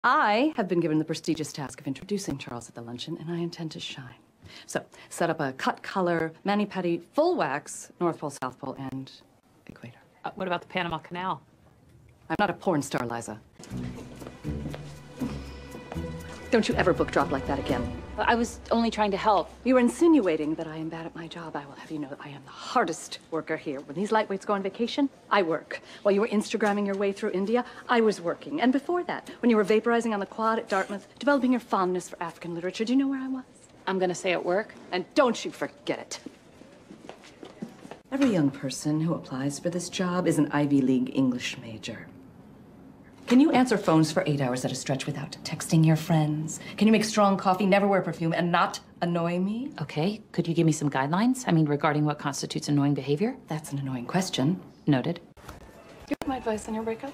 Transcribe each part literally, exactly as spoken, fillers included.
I have been given the prestigious task of introducing Charles at the luncheon, and I intend to shine. So, set up a cut color, mani-pedi, full wax, North Pole, South Pole, and equator. Uh, what about the Panama Canal? I'm not a porn star, Liza. Don't you ever book drop like that again. I was only trying to help. You are insinuating that I am bad at my job. I will have you know that I am the hardest worker here. When these lightweights go on vacation, I work. While you were Instagramming your way through India, I was working. And before that, when you were vaporizing on the quad at Dartmouth, developing your fondness for African literature, do you know where I was? I'm gonna say at work. And don't you forget it. Every young person who applies for this job is an Ivy League English major. Can you answer phones for eight hours at a stretch without texting your friends? Can you make strong coffee, never wear perfume, and not annoy me? Okay, could you give me some guidelines? I mean, regarding what constitutes annoying behavior? That's an annoying question. Noted. You want my advice on your breakup?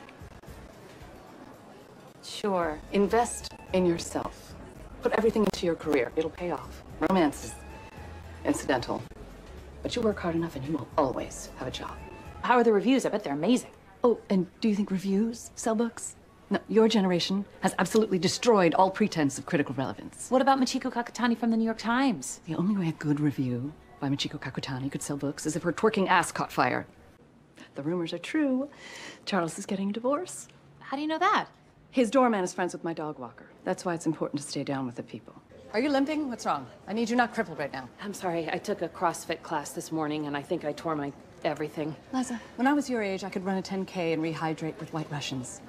Sure. Invest in yourself. Put everything into your career. It'll pay off. Romance is incidental. But you work hard enough and you will always have a job. How are the reviews? I bet they're amazing. Oh, and do you think reviews sell books? No, your generation has absolutely destroyed all pretense of critical relevance. What about Michiko Kakutani from the New York Times? The only way a good review by Michiko Kakutani could sell books is if her twerking ass caught fire. The rumors are true. Charles is getting a divorce. How do you know that? His doorman is friends with my dog walker. That's why it's important to stay down with the people. Are you limping? What's wrong? I need you not crippled right now. I'm sorry, I took a CrossFit class this morning and I think I tore my everything. Liza, when I was your age, I could run a ten K and rehydrate with White Russians.